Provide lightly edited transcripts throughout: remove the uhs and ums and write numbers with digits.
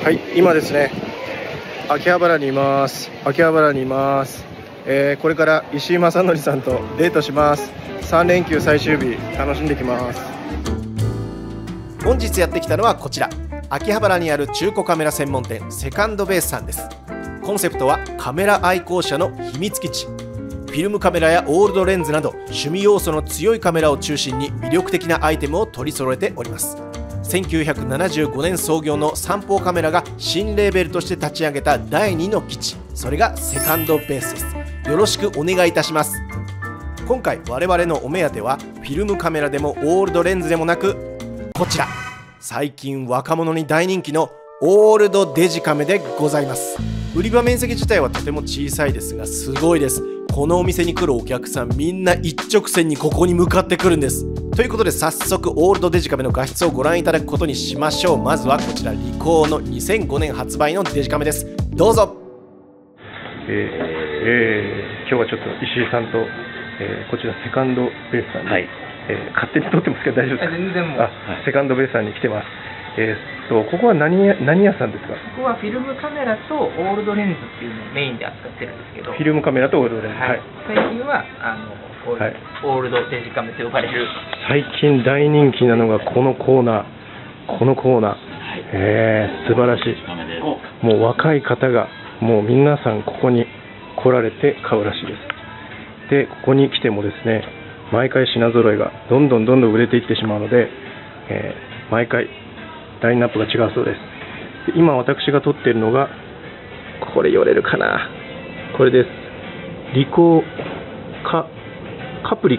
はい、今ですね、秋葉原にいます。これから石井正則さんとデートします。3連休最終日、楽しんできます。 本日やってきたのはこちら、秋葉原にある中古カメラ専門店セカンドベースさんです。コンセプトはカメラ愛好者の秘密基地。フィルムカメラやオールドレンズなど趣味要素の強いカメラを中心に魅力的なアイテムを取り揃えております。1975年創業の三宝カメラが新レーベルとして立ち上げた第2の基地、それがセカンドベースです。よろしくお願いいたします。今回我々のお目当てはフィルムカメラでもオールドレンズでもなく、こちら最近若者に大人気のオールドデジカメでございます。売り場面積自体はとても小さいですがすごいです。このお店に来るお客さんみんな一直線にここに向かってくるんです。ということで早速オールドデジカメの画質をご覧いただくことにしましょう。まずはこちらリコーの2005年発売のデジカメです。どうぞ。 今日はちょっと石井さんと、こちらセカンドベースさんに、勝手に撮ってますけど大丈夫ですか？全然もうセカンドベースさんに来てます。ここは何屋さんですか？ ここはフィルムカメラとオールドレンズっていうのをメインで扱ってるんですけど、 フィルムカメラとオールドレンズ、 最近はオールドデジカメと呼ばれる。 最近大人気なのがこのコーナー、素晴らしい。もう若い方がもう皆さんここに来られて買うらしいです。でここに来てもですね、毎回品揃えがどんどん売れていってしまうので、毎回ラインナップが違うそうです。で今私が撮っているのがこれ寄れるかな、これです。リコーカプリ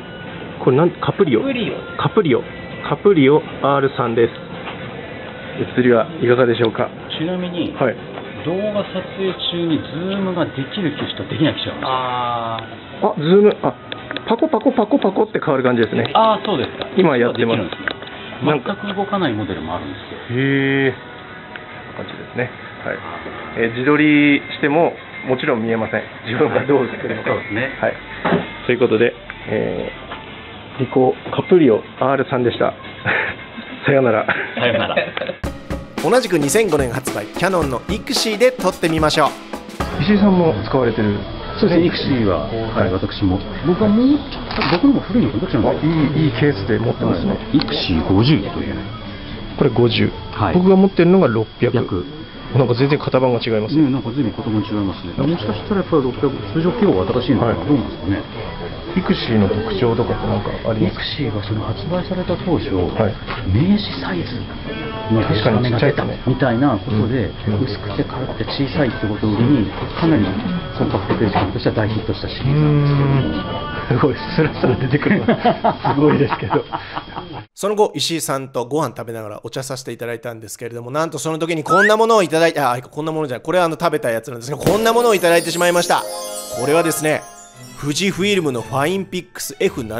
オ R3 です。写りはいかがでしょうか？ ちなみに、動画撮影中にズームができる機種とできない機種があるんです。 ズーム、パコって変わる感じですね。 そうですか。 今やってます。 全く動かないモデルもあるんですよ。 感じですね。自撮りしてももちろん見えません。自分がどう映ってるのか。 そうですね。 ということで、リコーカプリオ R3 でした。さよなら。 同じく2005年発売キヤノンのイクシーで撮ってみましょう。 石井さんも使われてる？ そうですね、イクシーは、私も。僕はもう僕のも古いのかどちらもいいケースで持ってますね。 イクシー50という。 これ50。僕が持ってるのが600。なんか全然型番が違いますね。 なんか随分型番違いますね。もしかしたらやっぱり600、通常規模が新しいのかな、どうなんですかね。 イクシーの特徴とかってなんかありますか？ イクシーはその発売された当初、名刺サイズのデジカメが出たみたいなことで、薄くて軽くて小さいってことを売りにかなりコンパクトデジカメとしては大ヒットしたシリーズなんですけども、 すごいスラスラ出てくるのすごいですけど。 その後石井さんとご飯食べながらお茶させていただいたんですけれども、なんとその時にこんなものをいただいて、こんなものじゃない、これは食べたやつなんですが、こんなものをいただいてしまいました。これはですね、富士フィルムのファインピックス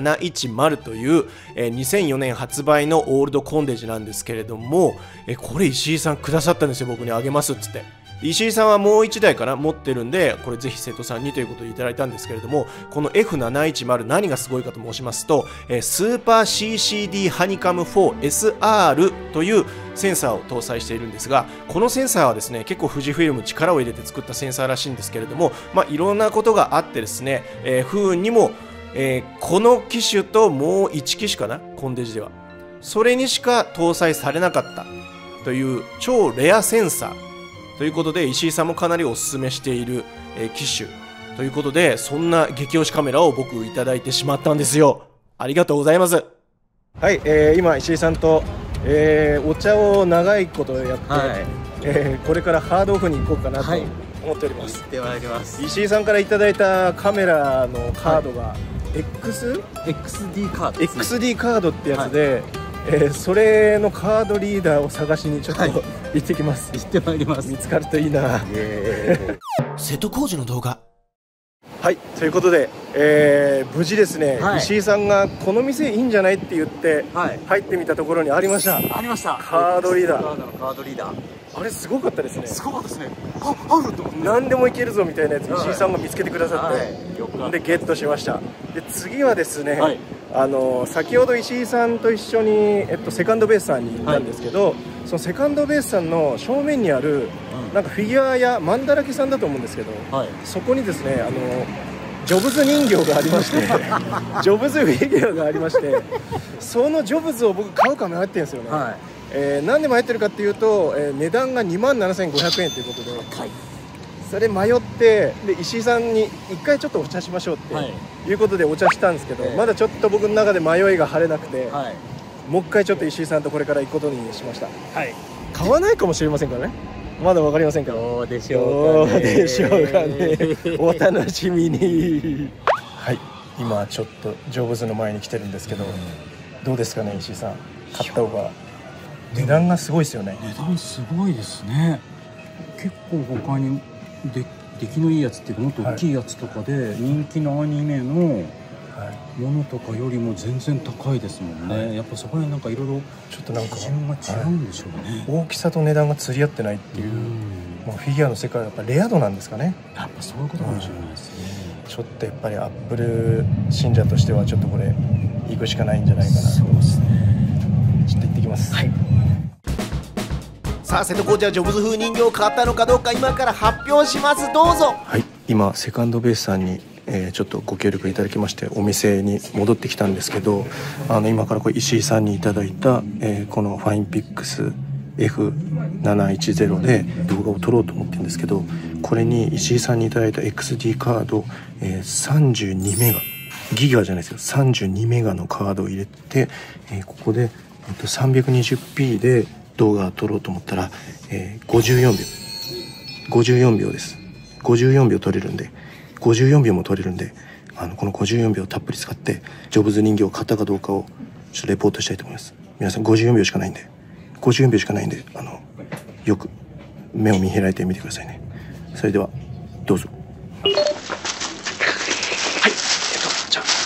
F710 という2004年発売のオールドコンデジなんですけれども、これ石井さんくださったんですよ。僕にあげますっつって。石井さんはもう1台かな持ってるんで、これぜひ瀬戸さんにということでいただいたんですけれども、この F710 何がすごいかと申しますと、スーパー CCD ハニカム 4SR というセンサーを搭載しているんですが、このセンサーはですね、結構富士フィルム力を入れて作ったセンサーらしいんですけれども、いろんなことがあってですね、不運にも、この機種ともう1機種かな、コンデジではそれにしか搭載されなかったという超レアセンサーということで、石井さんもかなりおすすめしている、機種ということで、そんな激推しカメラを僕いただいてしまったんですよ。ありがとうございます。今石井さんと、お茶を長いことやって、これからハードオフに行こうかなと思っております。 行ってまいります。 石井さんからいただいたカメラのカードが、 XD カードですね。 XD カードってやつで、それのカードリーダーを探しにちょっと、行ってきます。 行ってまいります。 見つかるといいな。瀬戸康史の動画。ということで、無事ですね、石井さんがこの店いいんじゃないって言って、入ってみたところにありました。 カードリーダー。 カードリーダー。 あれすごかったですね。 すごかったですね。あると思って。 何でもいけるぞみたいなやつ、石井さんが見つけてくださって、でゲットしました。で次はですね、先ほど石井さんと一緒に、セカンドベースさんに行ったんですけど、 そのセカンドベースさんの正面にあるなんかフィギュアやマンだらけさんだと思うんですけど、そこにですねジョブズ人形がありましてジョブズフィギュアがありまして、そのジョブズを僕買うか迷ってるんですよね。なんで迷ってるかっていうと、値段が27,500円ということで、それ迷って、で石井さんに一回ちょっとお茶しましょうっていうことでお茶したんですけど、まだちょっと僕の中で迷いが晴れなくて、もう一回ちょっと石井さんとこれから行くことにしました。買わないかもしれませんからね、まだ分かりませんから。 どうでしょうかね。 どうでしょうかね。お楽しみに。はい、今ちょっとジョブズの前に来てるんですけど、どうですかね石井さん、買った方が。値段がすごいですよね。 値段すごいですね。結構他に出来のいいやつっていうかもっと大きいやつとかで人気のアニメのものとかよりも全然高いですもんね。やっぱそこら辺なんかいろいろちょっとなんか基準が違うんでしょうね。 大きさと値段が釣り合ってないっていう、フィギュアの世界はやっぱレア度なんですかね。 やっぱそういうことかもしれないですね。 ちょっとやっぱりアップル信者としてはちょっとこれ行くしかないんじゃないかな。そうですね。ちょっと行ってきます。 さあ瀬戸コーチはジョブズ風人形を買ったのかどうか今から発表します。どうぞ。 はい、今セカンドベースさんに、ちょっとご協力いただきましてお店に戻ってきたんですけど、今からこれ石井さんにいただいた、このファインピックス F710 で動画を撮ろうと思ってるんですけど、これに石井さんにいただいた XD カード、32メガギガじゃないですよ、32メガのカードを入れて、ここで、320p で動画を撮ろうと思ったら、54秒です。54秒撮れるんで、54秒も撮れるんで、この54秒をたっぷり使ってジョブズ人形を買ったかどうかをちょっとレポートしたいと思います。皆さん54秒しかないんで、よく目を見開いてみてくださいね。それではどうぞ。はい、じゃあ、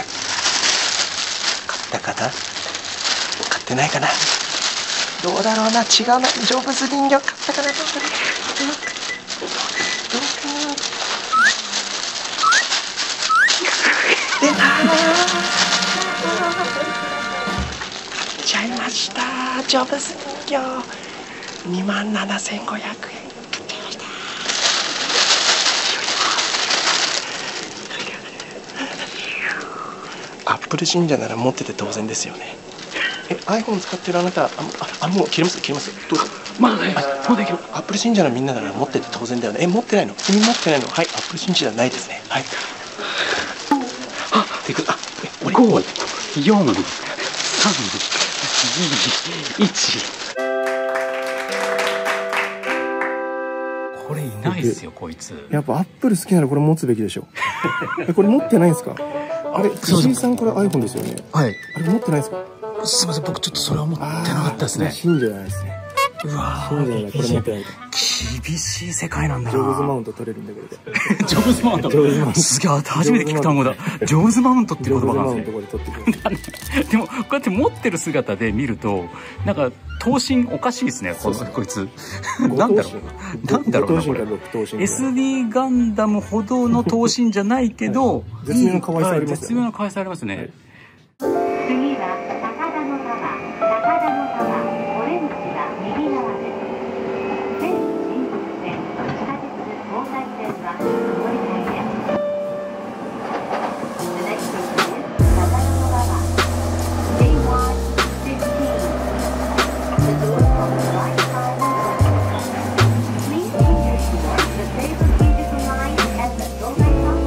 買ったかな、買ってないかな、どうだろうな、違うな、ジョブズ人形買ったかな、どうかな、出たー、買っちゃいましたー、ジョブズ人形27,500円買っちゃいました。アップル信者なら持ってて当然ですよね。iPhone 使ってるあなた、もう切れますどうぞ。まだね、もうできる。アップル信者のみんななら持ってて当然だよね。持ってないの？君持ってないの？はい、アップル信者じゃないですね。はい。でく、俺 5、4、3、2、1。これいないっすよ、こいつ。 やっぱアップル好きならこれ持つべきでしょ。これ持ってないんですか？あれ、石井さんこれ iPhone ですよね。はい。あれ持ってないですか？ すみません、僕ちょっとそれは持ってなかったですね。 信者じゃないですね。 うわ信者じゃない、これ持ってないと。 厳しい世界なんだな。 ジョブズマウント取れるんだけど。 ジョブズマウント。すげえ、初めて聞く単語だ。ジョブズマウントっていう言葉があるんですよ。でもこうやって持ってる姿で見るとなんか頭身おかしいですね。こいつ。なんだろうなこれ。SD ガンダムほどの頭身じゃないけど、 絶妙な可愛さありますね。 絶妙な可愛さありますね。 次は高田の川、オレンジは右側です。全新宿線、地下鉄東海線は乗り換えです。The next station is 高田の川。JY15. The doors on the right side will open. Please enter toward the Seibu Shinjuku line at the Tokaido station.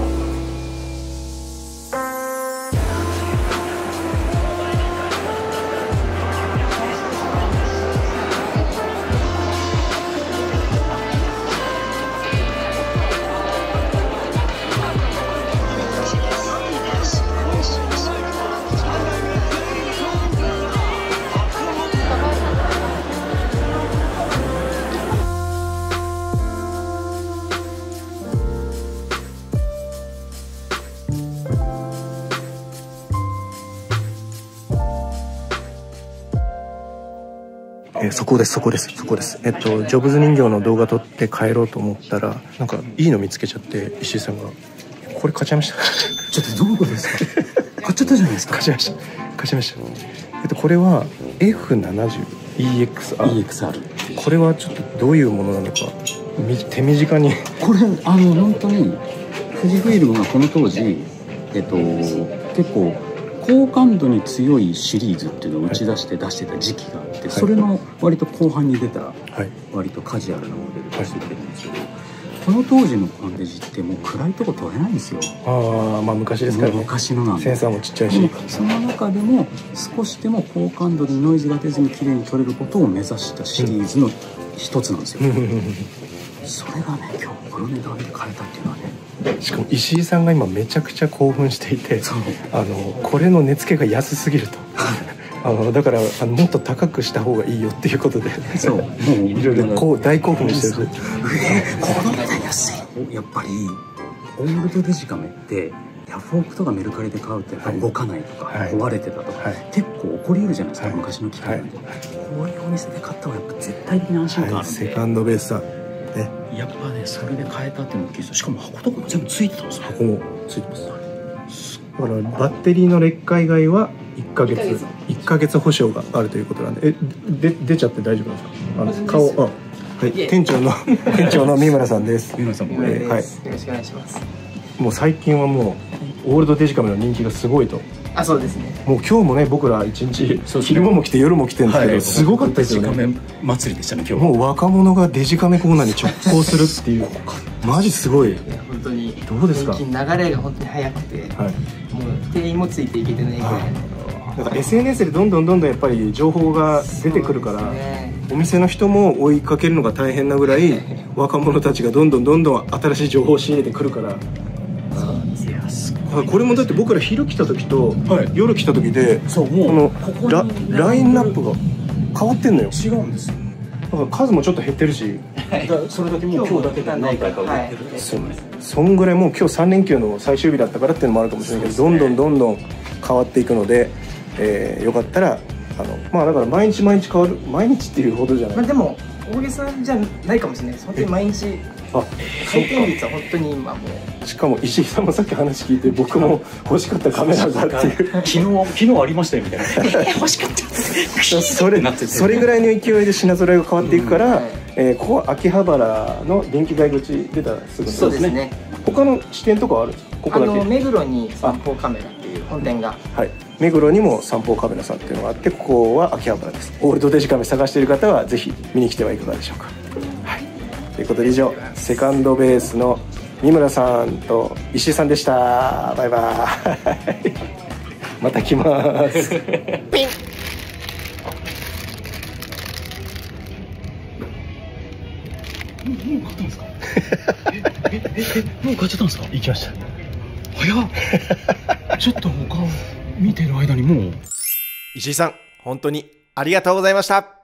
そこです。ジョブズ人形の動画撮って帰ろうと思ったら、なんかいいの見つけちゃって、石井さんがこれ買っちゃいました。 ちょっとどういうことですか？買っちゃったじゃないですか。 買っちゃいました。これは F70 EXR。 これはちょっとどういうものなのか手短に。 これ本当に富士フイルムがこの当時結構高感度に強いシリーズっていうのを打ち出して出してた時期があって、それの割と後半に出た割とカジュアルなモデルとして出てるんですけど、この当時のコンデジってもう暗いとこ撮れないんですよ。 まあ昔ですからね。 昔のなんでセンサーもちっちゃいし、 その中でも少しでも高感度でノイズが出ずに綺麗に撮れることを目指したシリーズの一つなんですよ。それがね、今日この値段で買えたっていうのはね。 しかも石井さんが今めちゃくちゃ興奮していて、これの値付けが安すぎるとだからもっと高くした方がいいよっていうことで、そういろいろ大興奮してる。 この値段安い。やっぱりオールドデジカメってヤフオクとかメルカリで買うって動かないとか、壊れてたとか、結構起こり得るじゃないですか、昔の機械なんで。こういうお店で買った方がやっぱ絶対的に安心感あるんで、 セカンドベースさんやっぱね、それで買えたっていうのも大きいです。しかも箱とかも全部ついてたんですよ。 箱もついてます。だからバッテリーの劣化以外は1ヶ月保証があるということなんで、出ちゃって大丈夫ですか？顔店長の三村さんです。 三村さんもよろしくお願いします。 もう最近はもうオールドデジカメの人気がすごいと。 そうですね。 もう今日もね、僕ら一日昼間も来て夜も来てるんですけど、すごかったですよね。 デジカメ祭りでしたね今日。 もう若者がデジカメコーナーに直行するっていうマジすごい。 本当にどうですか？ 流れが本当に速くて、もう店員もついていけてないぐらいの。 だから SNS でどんどんやっぱり情報が出てくるから、お店の人も追いかけるのが大変なぐらい若者たちがどんどん新しい情報を仕入れてくるから。これもだって僕ら昼来た時と夜来た時でこのラインナップが変わってんのよ。 違うんですよ。 だから数もちょっと減ってるし、 それだけもう今日だけで何回か売ってる。 そんぐらいもう今日3連休の最終日だったからっていうのもあるかもしれないけど、どんどん変わっていくので、よかったらだから毎日変わる、毎日っていうほどじゃない。 でも大げさじゃないかもしれないです。本当に毎日回転率は本当に今もう。 しかも石井さんもさっき話聞いて、僕も欲しかったカメラだっていう。 昨日ありましたよみたいな。欲しかった。 それぐらいの勢いで品揃えが変わっていくから、ここは秋葉原の電気街口出たらすぐそうですね。 他の支店とかはあるんですか？ここだけ。 目黒に三宝カメラっていう本店が。 はい。目黒にも三宝カメラさんっていうのがあって、ここは秋葉原です。オールドデジカメ探している方はぜひ見に来てはいかがでしょうか。はい。ということで以上、セカンドベースの三村さんと石井さんでした。バイバイ。また来ます。ピン。 もう買ったんですか？もう買っちゃったんですか？ 行きました。 早っ。ちょっと他を見てる間にもう。 石井さん、本当にありがとうございました。